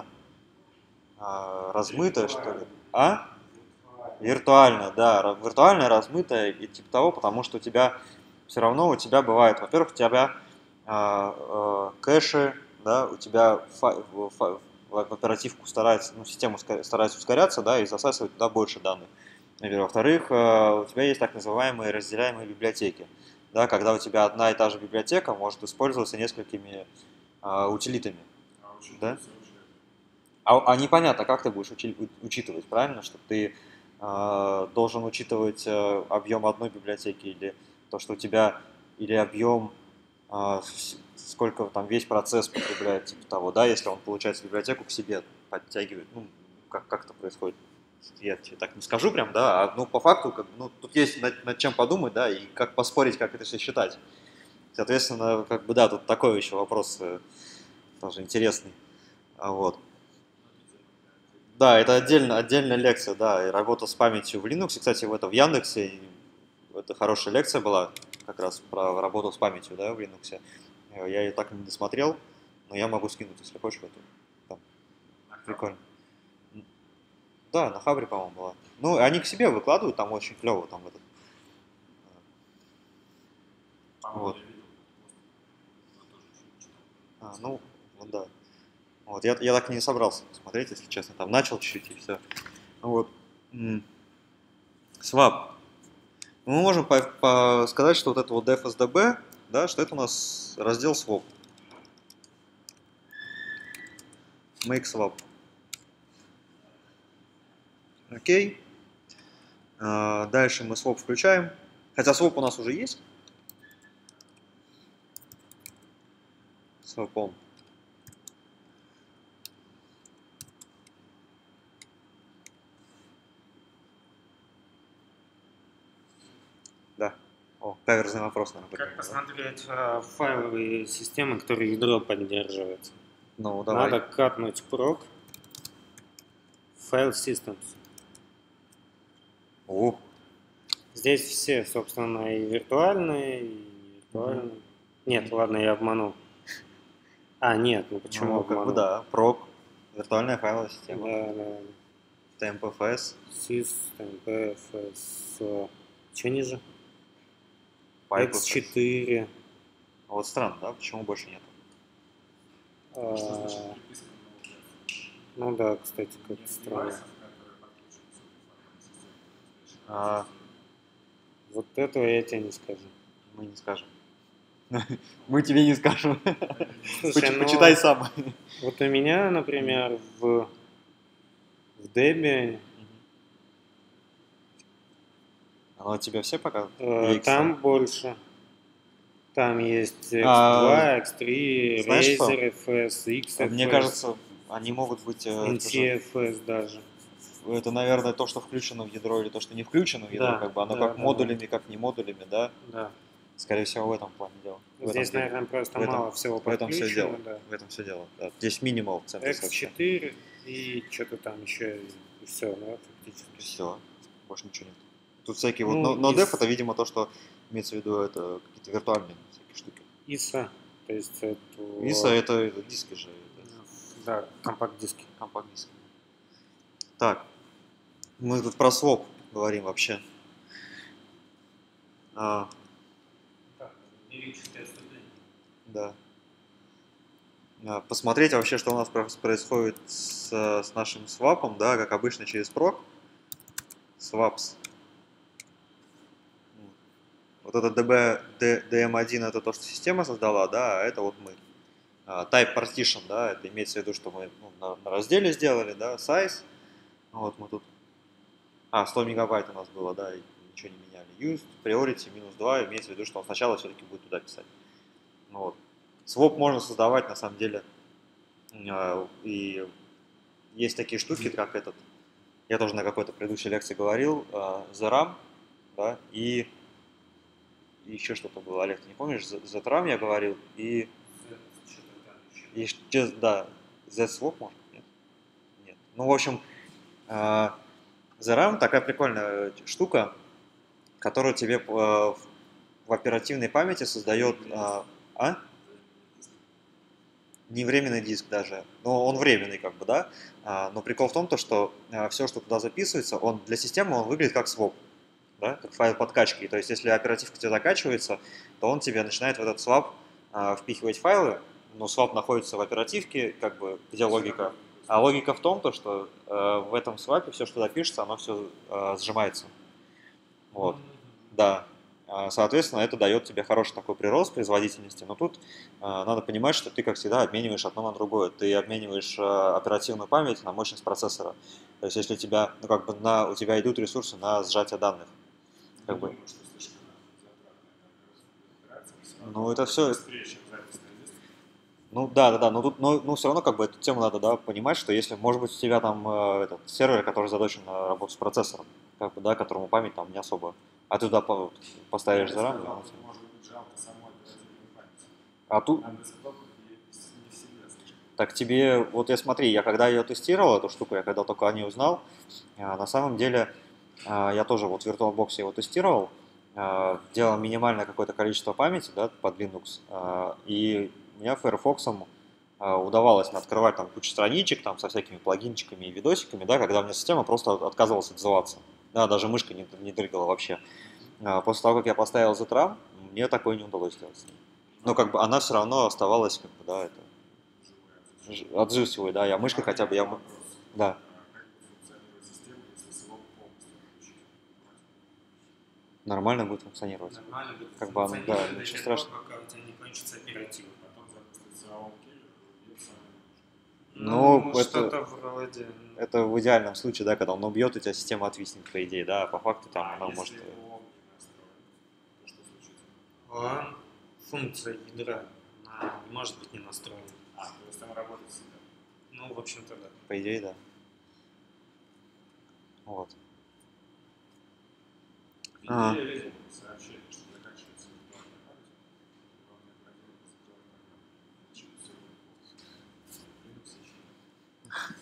а, размытое, что ли. А? Виртуальное, да, виртуальное, размытое и типа того, потому что у тебя, все равно у тебя бывает, во-первых, у тебя а, а, кэши, да, у тебя фа, фа, в оперативку старается, ну, система старается ускоряться, да, и засасывать туда больше данных. Во-вторых, у тебя есть так называемые разделяемые библиотеки, да, когда у тебя одна и та же библиотека может использоваться несколькими а, утилитами. А да? А, а непонятно, как ты будешь учи, учитывать, правильно, что ты а, должен учитывать а, объем одной библиотеки или то, что у тебя, или объем, а, сколько там весь процесс потребляет, типа того, да, если он, получается, библиотеку к себе подтягивает, ну, как, как это происходит. Я тебе так не скажу прям, да, а, ну, по факту, как, ну, тут есть над, над чем подумать, да, и как поспорить, как это все считать. Соответственно, как бы, да, тут такой еще вопрос э, тоже интересный. А, вот. Да, это отдельно, отдельная лекция, да, и работа с памятью в Linux, кстати, в это в Яндексе, это хорошая лекция была, как раз про работу с памятью, да, в Linux. Я ее так и не досмотрел, но я могу скинуть, если хочешь, в эту. Там, прикольно. Да, на Хабре, по-моему, была. Ну, они к себе выкладывают, там очень клево, там этот. Вот. А, ну, вот да. Вот, я, я так и не собрался смотреть, если честно. Там начал чуть-чуть и все. Вот. Swap. Мы можем по, по сказать, что вот это вот def-sdb, да, что это у нас раздел swap. Make swap. Окей. А, дальше мы swap включаем. Хотя swap у нас уже есть. Swap on. Да. О, каверзный вопрос, наверное. Как поднимем, посмотреть а, файловые системы, которые ядро поддерживается? да? Ну, давай. Надо катнуть proc File Systems. О, Здесь все, собственно, и виртуальные, и не виртуальные. Mm-hmm. Нет, ладно, я обманул. А, нет, ну почему ну, обманул? как бы да, proc, виртуальная файловая система. Да, да. tmpfs. sys, tmpfs. Че ниже? Pipe икс четыре. Вот странно, да? Почему больше нет? А, ну да, кстати, как-то странно. А, Вот этого я тебе не скажу. мы не скажем. Мы тебе не скажем. Слушай, ну, Почитай сам. Вот у меня, например, в, в Debian Оно у тебя все пока? э, там больше. Там есть икс А, два, икс три, знаешь что? Razer эф эс, икс эф эс, Мне кажется, они могут быть... э, эн это ти же- эф эс даже. Это, наверное, то, что включено в ядро, или то, что не включено в ядро, Да, как бы оно да, как да, модулями, как не модулями, да? Да. Скорее всего, в этом плане дело. В этом Здесь, дело. наверное, просто в этом- мало всего В этом все дело. подключено. В этом все дело. Да. Здесь минимал в центре Да. вообще. икс четыре и что-то там еще, и все, да, фактически. Все. Больше ничего нет. Тут всякие Ну, вот... Но, но из- def это, видимо, то, что имеется в виду, это какие-то виртуальные всякие штуки. ИСа, то есть это... Виса это, это диски же. Это Да, компакт-диски. компакт-диски. Так. Мы тут про своп говорим вообще. А, да. А, Посмотреть вообще, что у нас прос- происходит с, с нашим свапом, да, как обычно через proc. Swaps. Вот это db, D- ди эм один это то, что система создала, да, а это вот мы. А, Type partition, да, это имеется в виду, что мы ну, на, на разделе сделали, да, size. Вот мы тут. А, сто мегабайт у нас было, да, и ничего не меняли. Used, priority, минус два, имеется в виду, что он сначала все-таки будет туда писать. Ну, вот. Своп можно создавать, на самом деле, э, и есть такие штуки, как этот, я тоже на какой-то предыдущей лекции говорил, э, The RAM, да, и, и еще что-то было, Олег, ты не помнишь, The RAM я говорил, и, и что- да, Z-Swap, может, нет? Нет. Ну, в общем, э, The RAM такая прикольная штука, которая тебе э, в в оперативной памяти создает... э, А? Не временный диск даже, но он временный как бы, да. А, но прикол в том, то, что а, все, что туда записывается, он для системы он выглядит как своп, да, как файл подкачки. То есть, если оперативка тебе закачивается, то он тебе начинает в этот swap а, впихивать файлы, но swap находится в оперативке, как бы, где логика. А логика в том, то, что э, в этом свапе все, что запишется, оно все э, сжимается. Вот, да. А, Соответственно, это дает тебе хороший такой прирост производительности, но тут а, надо понимать, что ты, как всегда, обмениваешь одно на другое. Ты обмениваешь а, оперативную память на мощность процессора. То есть, если у тебя, ну, как бы на, у тебя идут ресурсы на сжатие данных, как бы, ну, это все, ну, да, да, да, но тут, но, ну, все равно, как бы, эту тему надо, да, понимать, что если, может быть, у тебя там э, этот сервер, который заточен на работу с процессором, как бы, да, которому память там не особо, а ты туда по- поставишь заранее, он- Может быть, жалко самой оперативной памяти. а тут, На десктопах не не всегда слишком. Так тебе, вот я смотри, я когда ее тестировал, эту штуку, я когда только о ней узнал, а, на самом деле а, я тоже вот в VirtualBox его тестировал, а, делал минимальное какое-то количество памяти, да, под Linux, а, и у меня Firefox а, удавалось открывать там кучу страничек там со всякими плагинчиками и видосиками, да, когда у меня система просто отказывалась отзываться, да, даже мышка не, не дрыгала вообще. А, после того, как я поставил Ztram, мне такое не удалось сделать. Но как бы она все равно оставалась, как бы, да, это ж- отзывчивой, да, я мышкой хотя бы, я, м- да, А как будет функционировать система, если село полностью отключить? нормально будет функционировать. Нормально будет Как бы оно, да, функционировать до ничего тех пор, страшного. пока у тебя не кончится оператива. Потом запустить силовом киллером, и это самое Ну, Ну, это- что-то вроде... Это в идеальном случае, да, когда он убьет, у тебя система отвиснет, по идее, да, а по факту там она нужно. может... Если его не настроить, то что случится? Он, функция ядра, она не может быть не настроена. А, то есть там работает всегда. Ну, в общем-то, да. По идее, да. Вот. В А. идее лезет сообщение, что заканчивается виртуальная память, и вам необходимо сделать программу. Чего все Linux еще.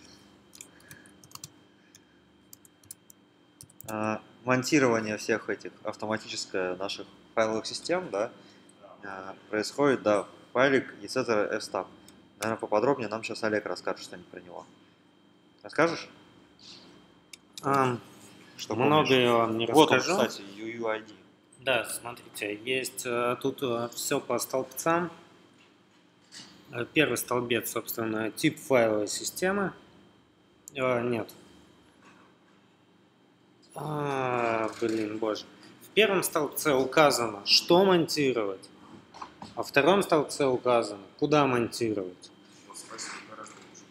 А, монтирование всех этих автоматическое наших файловых систем, да, а, происходит, да, файлик и etc fstab. Наверное, поподробнее нам сейчас Олег расскажет что-нибудь про него. Расскажешь? А, Что много помнишь? я вам не Вот он, расскажу. кстати, ю ю ай ди. Да, смотрите, есть э, тут все по столбцам. Э, Первый столбец, собственно, тип файловой системы. Э, нет. А, блин, боже. В первом столбце указано, что монтировать, а в втором столбце указано, куда монтировать. Вот спасибо, гораздо лучше.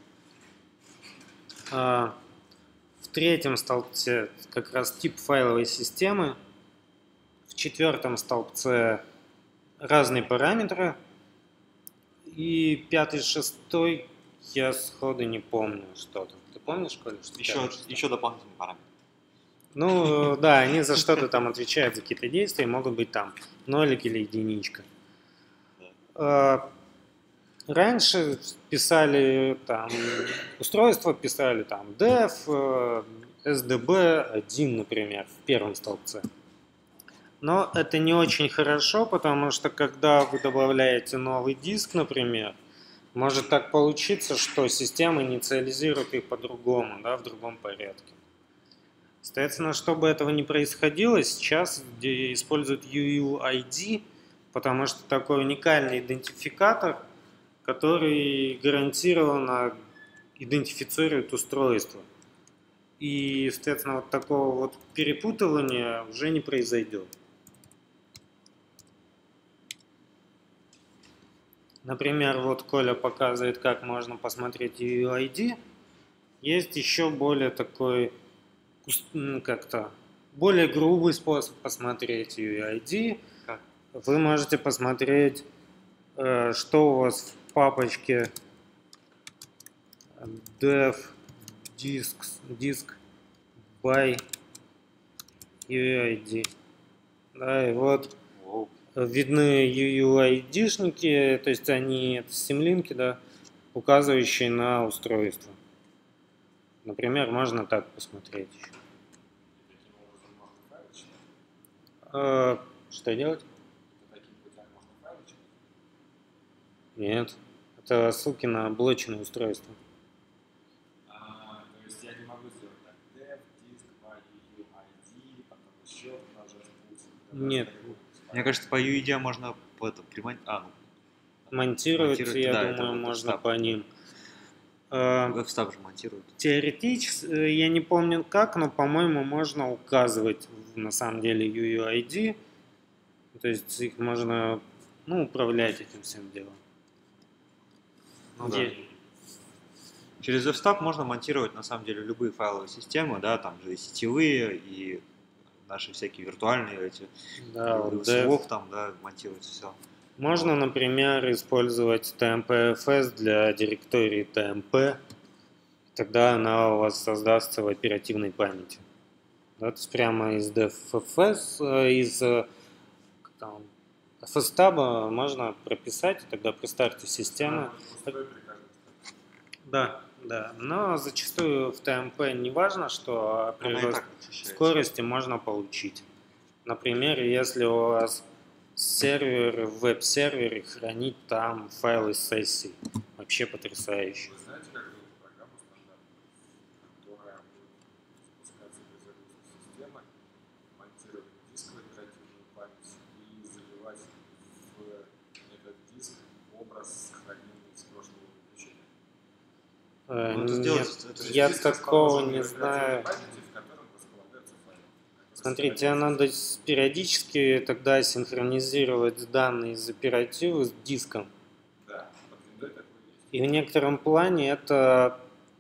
А, в третьем столбце как раз тип файловой системы. В четвертом столбце разные параметры. И пятый, шестой я сходу не помню что-то. Ты помнишь, Коля, что Еще, пятый, шестой? еще дополнительный параметр. Ну, да, они за что-то там отвечают, за какие-то действия, могут быть там нолик или единичка. А, Раньше писали там устройства, писали там dev, э, эс ди би один, например, в первом столбце. Но это не очень хорошо, потому что когда вы добавляете новый диск, например, может так получиться, что система инициализирует их по-другому, да, в другом порядке. Соответственно, чтобы этого не происходило, сейчас где используют ю ю ай ди, потому что такой уникальный идентификатор, который гарантированно идентифицирует устройство. И, соответственно, вот такого вот перепутывания уже не произойдет. Например, вот Коля показывает, как можно посмотреть ю ю ай ди. Есть еще более такой, как-то, более грубый способ посмотреть ю ю ай ди. Как? Вы можете посмотреть, что у вас в папочке dev disks, disk by ю ю ай ди. Да, и вот Воу. видны ю ю ай ди-шники, то есть они, это симлинки, да, указывающие на устройство. Например, можно так посмотреть еще. И таким образом можно файлы читать. А, что делать? И таким путем можно файлы читать. Нет. Это ссылки на блочные устройства. А, то есть я не могу сделать так. Dev, disk, by ю ю ай ди, потом еще нажать путь. Нет. Мне кажется, по ю ай ди можно по это, приман- а, ну, Монтировать, Монтировать, я да, это думаю, вот можно встав. по ним. А, веб-стаб же монтируют. Теоретически, я не помню как, но, по-моему, можно указывать на самом деле ю ю ай ди. То есть их можно, ну, управлять этим всем делом. Ну, Где- да. Через веб-стаб можно монтировать на самом деле любые файловые системы, да, там же и сетевые, и наши всякие виртуальные эти, Да, и вот в dev. Swap там, да, монтируется все. Можно, например, использовать ти эм пи эф эс для директории ти эм пи. Тогда она у вас создастся в оперативной памяти. Да, то есть прямо из def.fs, э, из э, как там, эф эс таб можно прописать, и тогда при старте системы. Она будет пустой при каждом Да, да. Но зачастую в тэ эм пэ не важно, что Она и прирост так очищается. скорости можно получить. Например, если у вас сервер в веб-сервере хранить там файлы сессий. Вообще потрясающе. Вы знаете, как зовут программу стандартную, которая будет спускаться без загрузки системы, монтировать диск в оперативную память и заливать в этот диск образ, сохраненный с прошлого выключения? Э, Ну, это Нет, сделать- это я Диск, такого расположенный не в оперативной знаю. памяти, в котором располагаются файлы, которые Смотри, тебе сохраняются. надо с- периодически тогда синхронизировать данные из оперативы с диском. Да, под виндой такое есть. И в некотором плане это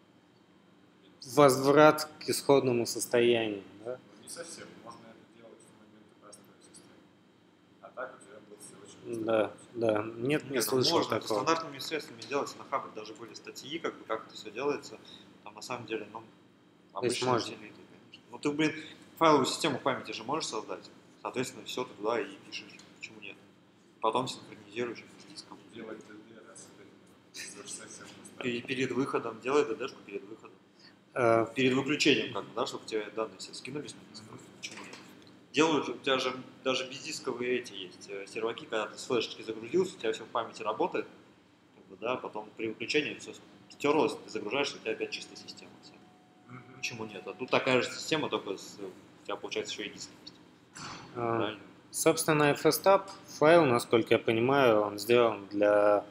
возврат к исходному состоянию. Да? Ну, не совсем. Можно это делать в моменты простоя системы. А так у тебя будет все очень Да, быстро. да. Нет, не Нет, ну, слышал можно такого. стандартными средствами делать. На Хабре даже были статьи, как бы как это все делается. Там на самом деле, ну, есть обычные можно. утилиты, конечно. Ну ты, блин, файловую систему памяти же можешь создать. Соответственно, все ты туда и пишешь. Почему нет? Потом синхронизируешь с диском. Делать ДД раз это уже совсем быстро. И перед выходом делай ДДшку перед выходом. Э, Перед выключением, как бы, да, чтобы тебе данные все скинулись на диск. Почему нет? Делают, у тебя же даже бездисковые эти есть э, серваки, когда ты с флешечки загрузился, у тебя все в памяти работает, как бы, да, потом при выключении все стерлось, ты загружаешь, у тебя опять чистая система. Вся. Почему нет? А тут такая же система, только с, у тебя получается еще и диск есть. э, Правильно? Собственно, эф эс тап файл, насколько я понимаю, он сделан для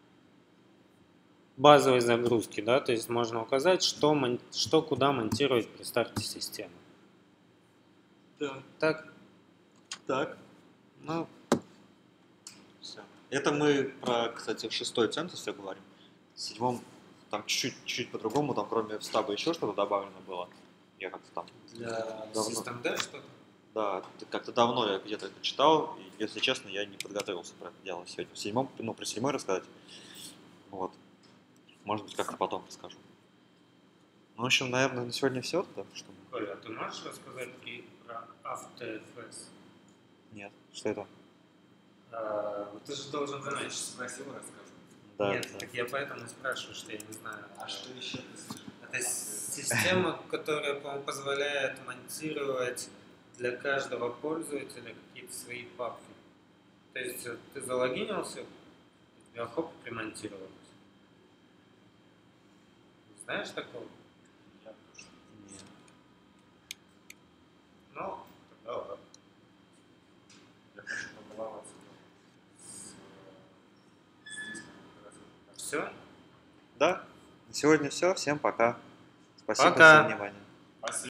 базовой загрузки, да, то есть можно указать, что, мон- что куда монтировать при старте системы. Да. Так, Так. ну, Все. Это мы про, кстати, шестой центр все говорим. В седьмом там чуть-чуть, чуть по-другому, там кроме встаба еще что-то добавлено было. Я как-то там, для Давно. Systemd что-то. да, как-то давно я где-то это читал, и, если честно, я не подготовился про это дело сегодня. В седьмом, ну, про седьмой рассказать. Вот. Может быть, как-то потом расскажу. Ну, в общем, наверное, на сегодня все тогда. Что... Коля, а ты можешь рассказать при- про AutoFS? Нет, что это? А, ты же должен знать. Значит, спросил, расскажу. Да, Нет, да. так я поэтому спрашиваю, что я не знаю. А что еще ты слышал? Это система, которая, по-моему, позволяет монтировать для каждого пользователя какие-то свои папки. То есть э, ты залогинился, у тебя хоп, примонтировалось. Знаешь такого? Я точно. Нет. Ну, тогда ладно. Я хочу побаловаться с, с диском оперативной памяти. Все? Да, на сегодня все. Всем пока. Спасибо Пока. за внимание.